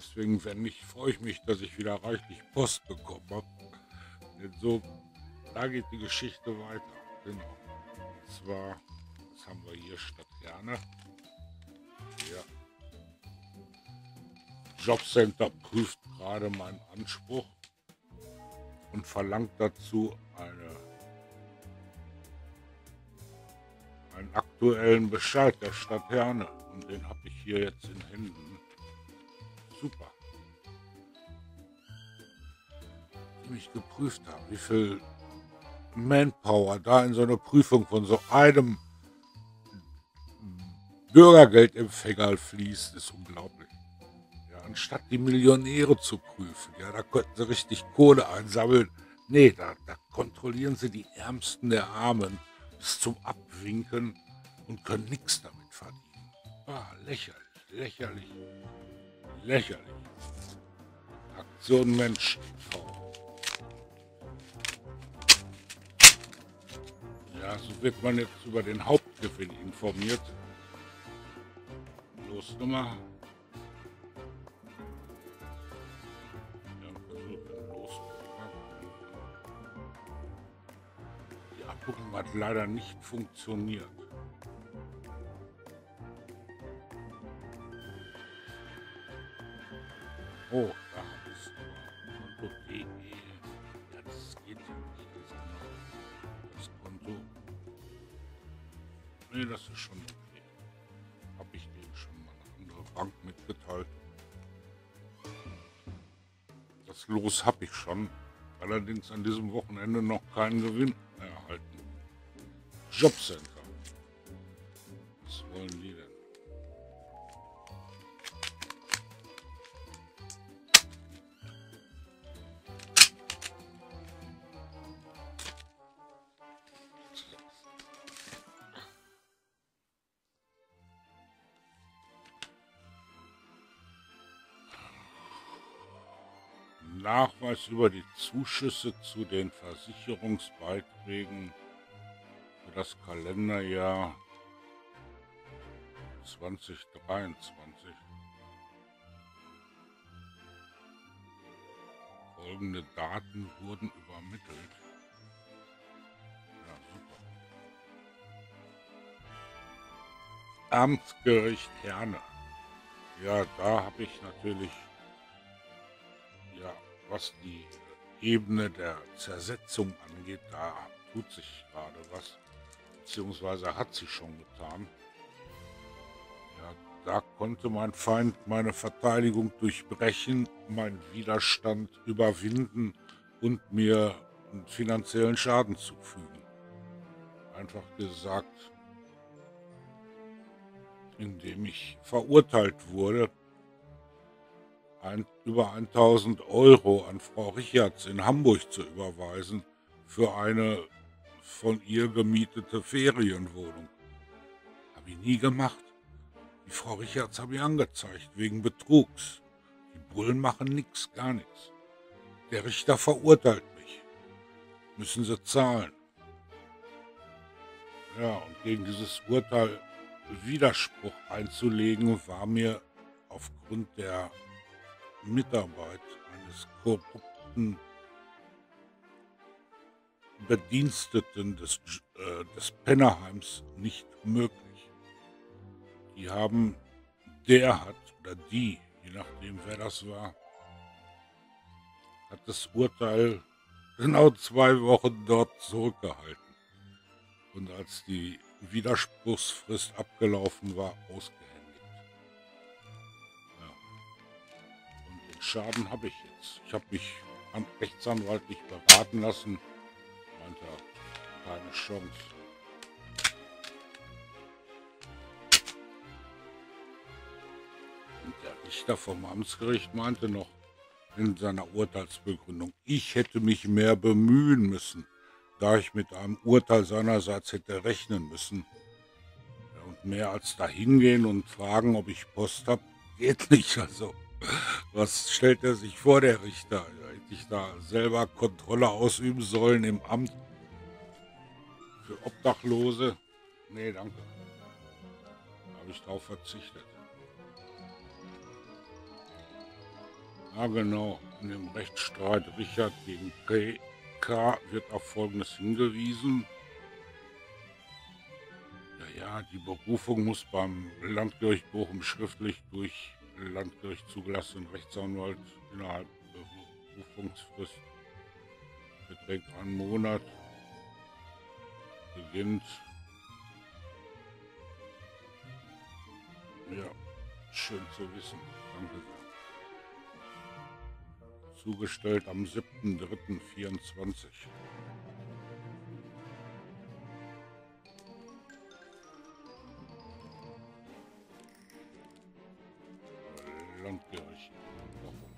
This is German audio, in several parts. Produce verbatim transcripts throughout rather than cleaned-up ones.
deswegen, wenn nicht, freue ich mich, dass ich wieder reichlich Post bekommen habe. Denn so, da geht die Geschichte weiter. Genau. Und zwar, was haben wir hier? Stadt Herne. Ja. Jobcenter prüft gerade meinen Anspruch und verlangt dazu eine, einen aktuellen Bescheid der Stadt Herne. Und den habe ich hier jetzt in Händen. Super. Die mich geprüft haben, wie viel Manpower da in so eine Prüfung von so einem Bürgergeldempfänger fließt, ist unglaublich. Ja, anstatt die Millionäre zu prüfen, ja, da könnten sie richtig Kohle einsammeln. Nee, da, da kontrollieren sie die Ärmsten der Armen bis zum Abwinken und können nichts damit verdienen. Ah, lächerlich, lächerlich, lächerlich. Aktion Mensch T V. Ja, so wird man jetzt über den Hauptgewinn informiert. Los, Nummer. Die Abbuchung hat leider nicht funktioniert. Oh, da habe ich es. Konto punkt de. Ja, das geht ja nicht ganz genau. Das Konto. Nee, das ist schon okay. Habe ich denen schon mal eine andere Bank mitgeteilt. Das Los habe ich schon. Allerdings an diesem Wochenende noch keinen Gewinn erhalten. Jobcenter. Was wollen die denn? Nachweis über die Zuschüsse zu den Versicherungsbeiträgen für das Kalenderjahr zwanzig dreiundzwanzig. Folgende Daten wurden übermittelt. Ja, super. Amtsgericht Herne. Ja, da habe ich natürlich, ja, was die Ebene der Zersetzung angeht, da tut sich gerade was, beziehungsweise hat sich schon getan. Ja, da konnte mein Feind meine Verteidigung durchbrechen, meinen Widerstand überwinden und mir einen finanziellen Schaden zufügen. Einfach gesagt, indem ich verurteilt wurde, Ein, über tausend Euro an Frau Richards in Hamburg zu überweisen für eine von ihr gemietete Ferienwohnung. Habe ich nie gemacht. Die Frau Richards habe ich angezeigt, wegen Betrugs. Die Bullen machen nichts, gar nichts. Der Richter verurteilt mich. Müssen sie zahlen. Ja, und gegen dieses Urteil Widerspruch einzulegen, war mir aufgrund der Mitarbeit eines korrupten Bediensteten des, äh, des Pennerheims nicht möglich. Die haben, der hat, oder die, je nachdem wer das war, hat das Urteil genau zwei Wochen dort zurückgehalten. Und als die Widerspruchsfrist abgelaufen war, ausgehändigt. Schaden habe ich jetzt. Ich habe mich an rechtsanwaltlich beraten lassen. Meinte, keine Chance. Und der Richter vom Amtsgericht meinte noch in seiner Urteilsbegründung, ich hätte mich mehr bemühen müssen, da ich mit einem Urteil seinerseits hätte rechnen müssen. Und mehr als dahin gehen und fragen, ob ich Post habe, geht nicht. Also was stellt er sich vor, der Richter? Hätte ich da selber Kontrolle ausüben sollen im Amt für Obdachlose? Nee, danke. Da habe ich drauf verzichtet. Ah, genau. In dem Rechtsstreit Richard gegen P K wird auf Folgendes hingewiesen. Ja, ja, die Berufung muss beim Landgericht Bochum schriftlich durch Landgericht zugelassenen Rechtsanwalt innerhalb der Berufungsfrist beträgt einen Monat, beginnt. Ja, schön zu wissen. Danke sehr. Zugestellt am siebten dritten vierundzwanzig. Landgericht. Bochum.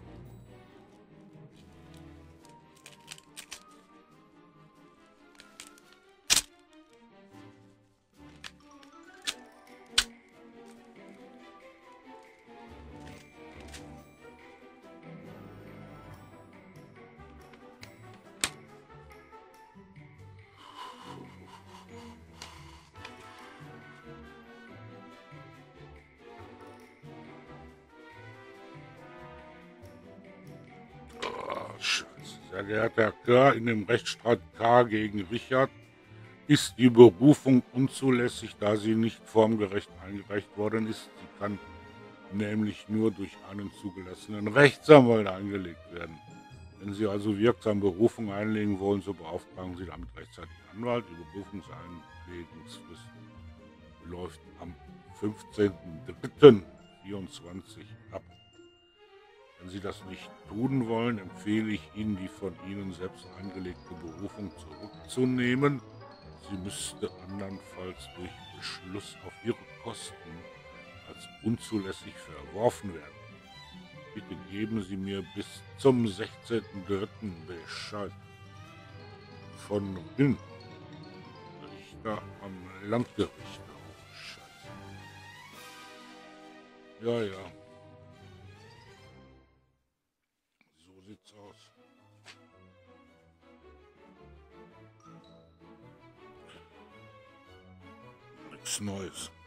Ah, Scheiße. Sehr geehrter Herr K., in dem Rechtsstreit K gegen Richard ist die Berufung unzulässig, da sie nicht formgerecht eingereicht worden ist. Sie kann nämlich nur durch einen zugelassenen Rechtsanwalt eingelegt werden. Wenn Sie also wirksam Berufung einlegen wollen, so beauftragen Sie damit rechtzeitig einen Anwalt. Die Berufungseinlegungsfrist läuft am fünfzehnten dritten vierundzwanzig ab. Wenn Sie das nicht tun wollen, empfehle ich Ihnen, die von Ihnen selbst eingelegte Berufung zurückzunehmen. Sie müsste andernfalls durch Beschluss auf Ihre Kosten als unzulässig verworfen werden. Bitte geben Sie mir bis zum sechzehnten dritten Bescheid. Von Rinn, Richter am Landgericht. Oh, Scheiße. Ja, ja. So sieht's aus. Nichts Neues.